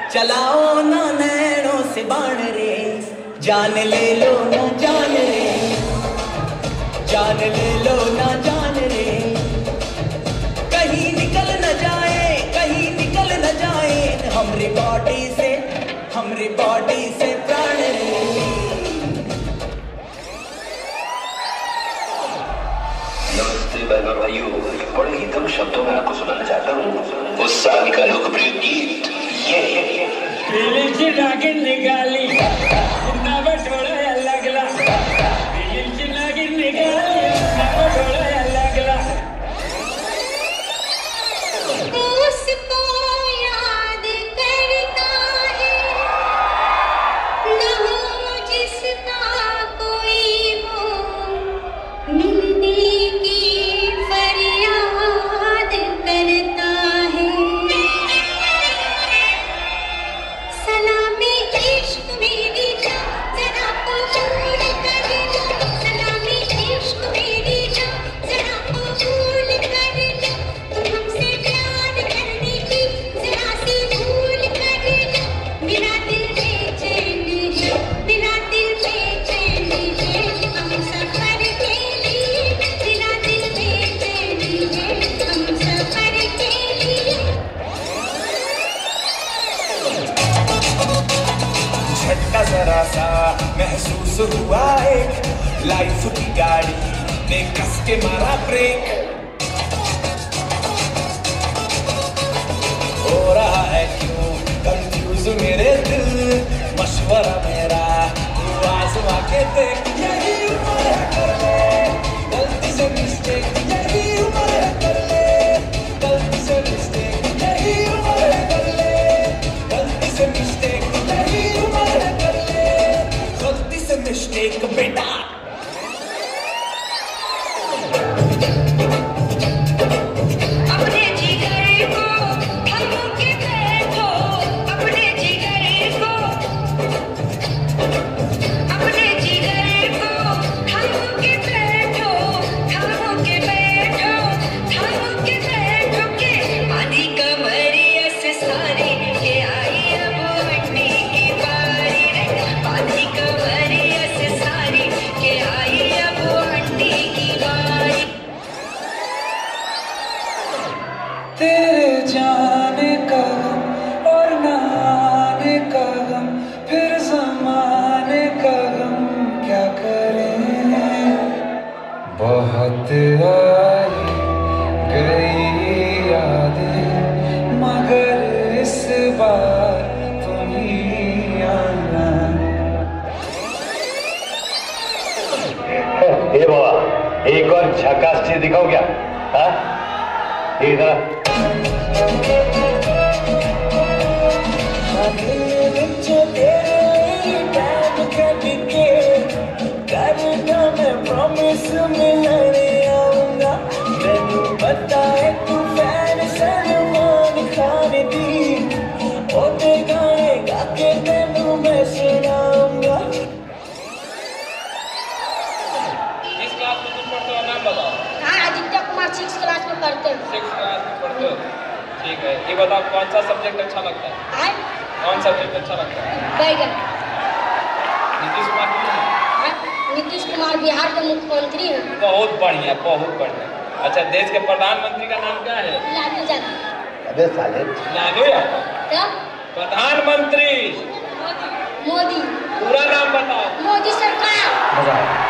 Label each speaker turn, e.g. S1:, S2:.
S1: चलाओ ना नैनों से बाण रे, जान ले लो ना जान रे, जान ले लो ना जान रे, कहीं निकल न जाए, कहीं निकल न जाए हमरी बॉडी से प्राण रे।
S2: नमस्ते बहनों और भाइयों, बड़े ही कम शब्दों में आपको सुनाना चाहता हूँ उस साल का लोकप्रिय गीत
S3: बिलीची नागिन निकाली नव डोळा लागला, बिलीची नागिन निकाली नव डोळा लागला।
S4: उसको याद करता है न हो जिसका कोई वो, मिलने की फरियाद करता है। सलामी इश्क मेरी जान जरा कबूल कर लो, सलामी इश्क मेरी जान जरा कबूल कर लो, तुम हमसे प्यार करने की जरा सी भूल कर लो। मेरा दिल बेचैन है, मेरा दिल बेचैन है, हम सफर के लिए, मेरा दिल बेचैन है, हम सफर के लिए।
S1: झटका जरा सा महसूस हुआ एक, लाइफ की गाड़ी ने कस के मारा ब्रेक, हो रहा है क्यों कंफ्यूज मेरे दिल, मशवरा मेरा तू आजमा के देख, यही उम्र है कर ले गलती से मिस्टेक, यही उम्र है कर ले गलती से मिस्टेक, यही उम्र है कर ले गलती से मिस्टेक, यही उम्र है कर ले गलती से मिस्टेक बेटा।
S4: अपने जिगर को थाम के बैठो, अपने जिगर को, अपने जिगर को थाम के बैठो, थाम के बैठो, थाम के बैठो के आधी कमरिया से सारी के आई अब बढ़ने की बारी रे, आधी कमरिया से सारी के आई अब बढ़ने की बारी।
S1: तेरे जाने का गम और न आने का गम, फिर ज़माने का गम क्या करें। बहुत आई गई यादें मगर इस बार तुम ही आना।
S2: ए बाबा, एक और झकास चीज दिखाओ क्या? हाँ, इधर
S1: प्रॉमिस मिलने आऊंगा, मैनू बताए तू फैन सलमान खान दी, ओते गाने गा के तेनू मैं सुनाऊंगा।
S3: किस क्लास में तुम पढ़ते हो, नाम बताओ।
S4: हाँ, आदित्य कुमार 6 क्लास में पढ़ते हैं।
S3: 6 क्लास में पढ़ते हो, ठीक है। ये बताओ कौन सा सब्जेक्ट अच्छा लगता है?
S4: हाँ,
S3: कौन सब्जेक्ट अच्छा लगता है?
S4: बैगन।
S3: नीतीश कुमार कौन है?
S4: हाँ, नीतीश कुमार बिहार के मुख्यमंत्री हैं।
S3: बहुत बढ़िया, बहुत बढ़िया। अच्छा, देश के प्रधानमंत्री का नाम क्या है?
S4: लालू यादव।
S2: अबे साले,
S3: लालू यादव।
S4: क्या?
S3: प्रधानमंत्री
S4: मोदी।
S3: पूरा नाम बताओ।
S4: मोदी सरकार।
S2: मजा आया।